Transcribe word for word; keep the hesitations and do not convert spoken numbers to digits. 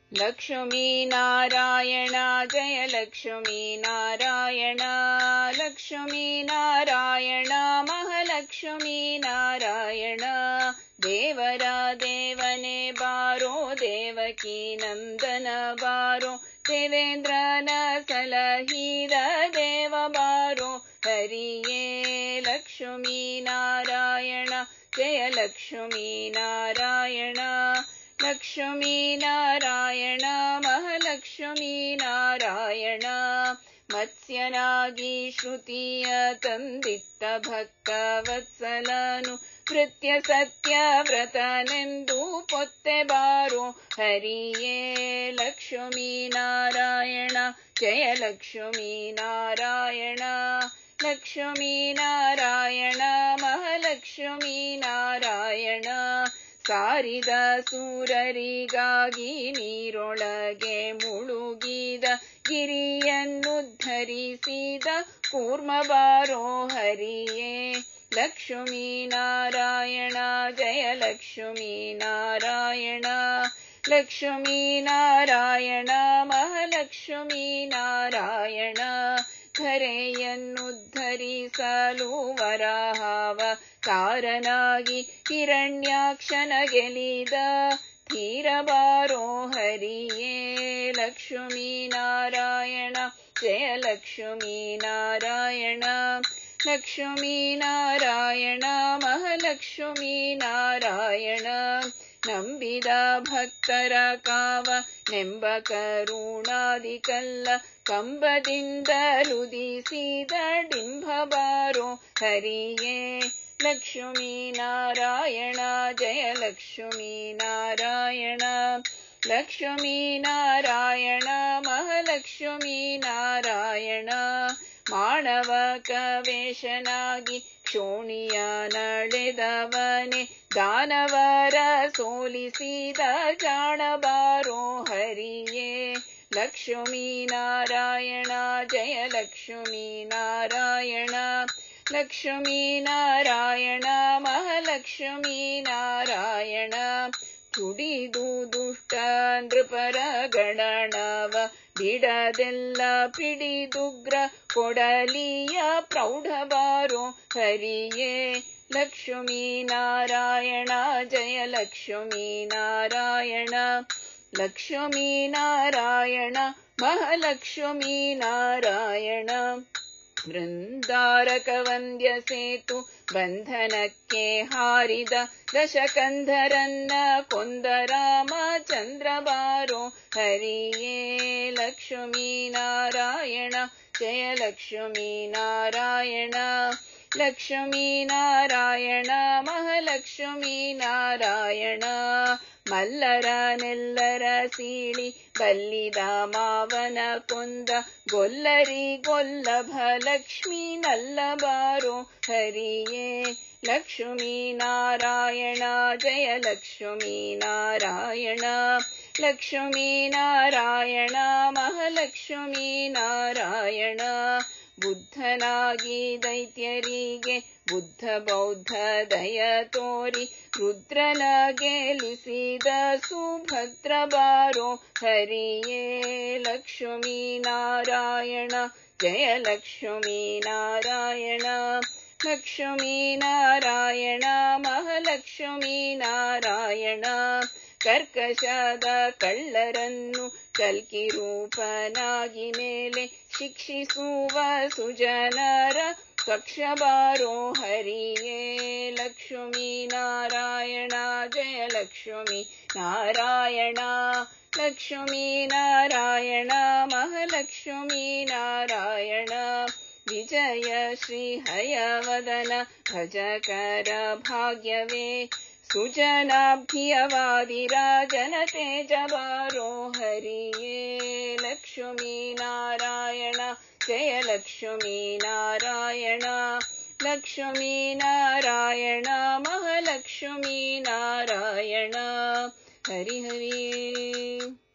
लक्ष्मी नारायण जय लक्ष्मी नारायण लक्ष्मी नारायण महालक्ष्मी नारायण देवर देवने बारो देवकी नंदन बारो देवेंद्रन सलहिद देव बारो हरिये लक्ष्मी नारायण जय लक्ष्मी नारायण लक्ष्मी नारायण महालक्ष्मी नारायण मत्स्यनागी श्रुतिय ತಂದಿತ್ತ ಭಕ್ತ ವತ್ಸಲನು ಕೃತ್ಯ ಸತ್ಯ ವ್ರತನೆಂದು ಪೊತ್ತೆ ಬಾರೋ ಹರಿಯೇ ಲಕ್ಷ್ಮೀ ನಾರಾಯಣ ಜಯ ಲಕ್ಷ್ಮೀ ನಾರಾಯಣ ಲಕ್ಷ್ಮೀ ನಾರಾಯಣ ಮಹಾಲಕ್ಷ್ಮೀ ನಾರಾಯಣ ಸಾರಿದ ಸೂರರಿಗಾಗಿ ನೀರೊಳಗೆ ಮುಳುಗಿದ ಗಿರಿಯನ್ನುದ್ಧರಿಸಿದ ಕೂರ್ಮ ಬಾರೋ ಹರಿಯೇ ಲಕ್ಷ್ಮೀ ನಾರಾಯಣ ಜಯ ಲಕ್ಷ್ಮೀ ನಾರಾಯಣ ಲಕ್ಷ್ಮೀ ನಾರಾಯಣ ಮಹಾಲಕ್ಷ್ಮೀ ನಾರಾಯಣ ಧರೆಯನ್ನುದ್ಧರಿಸಲು ವರಾಹವ ಕಾರನಾಗಿ ಹಿರಣ್ಯಾಕ್ಷನ ಗೆಲಿದ ಧೀರ ಬಾರೋ ಹರಿಯೇ ಲಕ್ಷ್ಮೀ ನಾರಾಯಣ ಜಯ ಲಕ್ಷ್ಮೀ ನಾರಾಯಣ ಲಕ್ಷ್ಮೀ ನಾರಾಯಣ ಮಹಾಲಕ್ಷ್ಮೀ ನಾರಾಯಣ ನಂಬಿದ ಭಕ್ತರ ಕಾವ ನೆಂಬ ಕರುಣಾದಿಕಲ್ಲ ಕಂಬದಿಂದಲುದಿಸಿದ ಡಿಂಬ ಬಾರೋ ಹರಿಯೇ ಲಕ್ಷ್ಮೀ ನಾರಾಯಣ ಜಯ ಲಕ್ಷ್ಮೀ ನಾರಾಯಣ ಲಕ್ಷ್ಮೀ ನಾರಾಯಣ ಮಹಾಲಕ್ಷ್ಮೀ ನಾರಾಯಣ ಮಾಣವಕ ವೇಷನಾಗಿ ಕ್ಷೋಣಿಯ ನಡೆದವನೆ ದಾನವರ ಸೋಲಿಸಿದ ಜಾಣ ಬಾರೋ ಹರಿಯೇ ಲಕ್ಷ್ಮೀ ನಾರಾಯಣ ಜಯ ಲಕ್ಷ್ಮೀ ನಾರಾಯಣ ಲಕ್ಷ್ಮೀ ನಾರಾಯಣ ಮಹಾಲಕ್ಷ್ಮೀ ನಾರಾಯಣ ತುಡಿದು ದುಷ್ಟ ನೃಪರ ಗಣನವ ಬಿಡದೆಲ್ಲ ಪಿಡಿದುಗ್ರ ಕೊಡಲಿಯ ಪ್ರೌಢ ಬಾರೋ ಹರಿಯೇ ಲಕ್ಷ್ಮೀ ನಾರಾಯಣ ಜಯ ಲಕ್ಷ್ಮೀ ನಾರಾಯಣ ಲಕ್ಷ್ಮೀ ನಾರಾಯಣ ಮಹಾಲಕ್ಷ್ಮೀ ನಾರಾಯಣ ವೃಂದಾರಕ ವಂದ್ಯ ಸೇತು ಬಂಧನಕ್ಕೆ ಹಾರಿದ ದಶಕಂಧರನ್ನ ಕೊಂದ ರಾಮಚಂದ್ರ ಬಾರೋ ಹರಿಯೇ ಲಕ್ಷ್ಮೀ ನಾರಾಯಣ ಜಯ ಲಕ್ಷ್ಮೀ ನಾರಾಯಣ ಲಕ್ಷ್ಮೀ ನಾರಾಯಣ ಮಹಾಲಕ್ಷ್ಮೀ ನಾರಾಯಣ ಮಲ್ಲರನೆಲ್ಲರ ಸೀಳಿ ಬಲ್ಲಿದ ಮಾವನ ಕೊಂದ ಗೊಲ್ಲರಿ ಗೊಲ್ಲಭ ಲಕ್ಷ್ಮೀ ನಲ್ಲ ಬಾರೋ ಹರಿಯೇ ಲಕ್ಷ್ಮೀ ನಾರಾಯಣ ಜಯ ಲಕ್ಷ್ಮೀ ನಾರಾಯಣ ಲಕ್ಷ್ಮೀ ನಾರಾಯಣ ಮಹಾಲಕ್ಷ್ಮೀ ನಾರಾಯಣ ಬುದ್ಧನಾಗಿ ದೈತ್ಯರಿಗೆ ಬುದ್ಧ ಬೌದ್ಧ ದಯ ತೋರಿ ರುದ್ರನ ಗೆಲಿಸಿದ ಸುಭದ್ರ ಬಾರೋ ಹರಿಯೇ ಲಕ್ಷ್ಮೀ ನಾರಾಯಣ ಜಯ ಲಕ್ಷ್ಮೀ ನಾರಾಯಣ ಲಕ್ಷ್ಮೀ ನಾರಾಯಣ ಮಹಾಲಕ್ಷ್ಮೀ ನಾರಾಯಣ ಕರ್ಕಶದ ಕಳ್ಳರನ್ನು ಕಲ್ಕಿ ರೂಪನಾಗಿ ಮೇಲೆ ಶಿಕ್ಷಿಸುವ ಸುಜನರ ಕಕ್ಷ ಬಾರೋ ಹರಿಯೇ ಲಕ್ಷ್ಮೀ ನಾರಾಯಣ ಜಯ ಲಕ್ಷ್ಮೀ ನಾರಾಯಣ ಲಕ್ಷ್ಮೀ ನಾರಾಯಣ ಮಹಾಲಕ್ಷ್ಮೀ ನಾರಾಯಣ ವಿಜಯ ಶ್ರೀ ಹಯವದನ ಭಜಕರ ಭಾಗ್ಯವೇ ಸುಜನಾಭ್ಯವಾದಿರಾಜನ ತೇಜ ಬಾರೋ ಹರಿಯೇ ಲಕ್ಷ್ಮೀ ನಾರಾಯಣ ಜಯ ಲಕ್ಷ್ಮೀ ನಾರಾಯಣ ಲಕ್ಷ್ಮೀ ನಾರಾಯಣ ಮಹಾಲಕ್ಷ್ಮೀ ನಾರಾಯಣ ಹರಿ ಹರಿ